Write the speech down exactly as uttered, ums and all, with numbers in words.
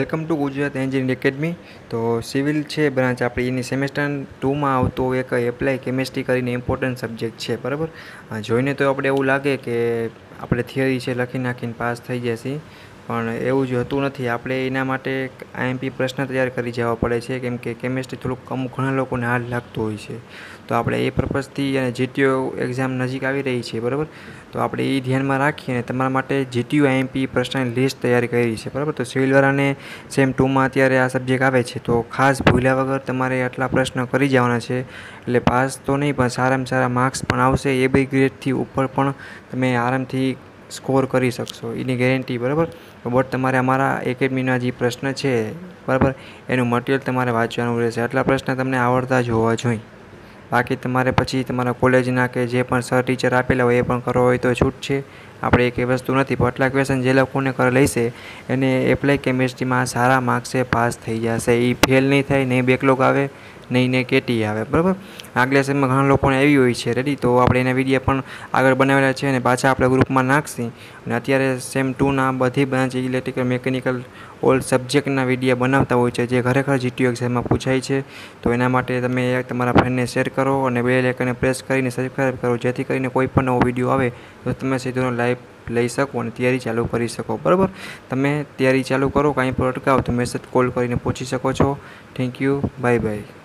Welcome to Gujarat engineering academy. તો civil છે branch આપણી, એની સેમેસ્ટર ટુમાં આવતો એક એપ્લાય કેમિસ્ટ્રી કરીને ઇમ્પોર્ટન્ટ સબ્જેક્ટ છે, બરાબર। જોઈને તો આપણે એવું લાગે કે આપણે થિયરી છે લખી નાખીને પાસ થઈ જશે, પણ એવું જ હોતું નથી। આપણે એના માટે આઈએમપી પ્રશ્ન તૈયાર કરી જવા પડે છે, કેમ કે કેમિસ્ટ્રી થોડુંક અમુક ઘણા લોકોને હાર્ડ લાગતું હોય છે। તો આપણે એ પર્પઝથી અને જીટીયુ એક્ઝામ નજીક આવી રહી છે, બરાબર। તો આપણે એ ધ્યાનમાં રાખીને તમારા માટે જીટીયુ આઈએમપી પ્રશ્નની લિસ્ટ તૈયાર કરી છે, બરાબર। તો સિવિલવાળાને સેમ ટુમાં અત્યારે આ સબ્જેક્ટ આવે છે, તો ખાસ ભૂલ્યા વગર તમારે આટલા પ્રશ્ન કરી જવાના છે, એટલે પાસ તો નહીં પણ સારામાં સારા માર્ક્સ પણ આવશે। એ બી ગ્રેડથી ઉપર પણ તમે આરામથી સ્કોર કરી શકશો, એની ગેરંટી, બરાબર। બટ તમારે અમારા એકેડમીના જે પ્રશ્ન છે, બરાબર, એનું મટિરિયલ તમારે વાંચવાનું રહેશે। આટલા પ્રશ્ન તમને આવડતા જ હોવા જોઈએ, બાકી તમારે પછી તમારા કોલેજના કે જે પણ સર ટીચર આપેલા હોય એ પણ કરવો હોય તો છૂટ છે। આપણે એક એ વસ્તુ નથી, પણ આટલા ક્વેશ્ચન જે લોકોને કરે લેશે એને એપ્લાય કેમિસ્ટ્રીમાં સારા માર્ક્સે પાસ થઈ જશે। એ ફેલ નહીં થાય, નહીં બેકલોગ આવે, નહીં ને કેટી આવે, બરાબર। આગલા સેમમાં ઘણા લોકોને આવી હોય છે રેડી, તો આપણે એના વિડીયો પણ આગળ બનાવેલા છે અને પાછા આપણે ગ્રુપમાં નાખશી। અને અત્યારે સેમ ટુના બધી બ્રાન્ચ ઇલેક્ટ્રિકલ, મિકેનિકલ, ઓલ સબ્જેક્ટના વિડીયો બનાવતા હોય છે, જે ખરેખર જીટીયુ એક્ઝામમાં પૂછાય છે। તો એના માટે તમે તમારા ફ્રેન્ડને શેર કરો અને બેલ આઇકનને પ્રેસ કરીને સબસ્ક્રાઈબ કરો, જેથી કરીને કોઈ પણ નવો વિડીયો આવે તો તમે સીધો લાઈવ લઈ શકો અને તૈયારી ચાલુ કરી શકો, બરાબર। તમે તૈયારી ચાલુ કરો, કાંઈ પણ અટકાવ તો મેસેજ કોલ કરીને પૂછી શકો છો। Thank you, bye by.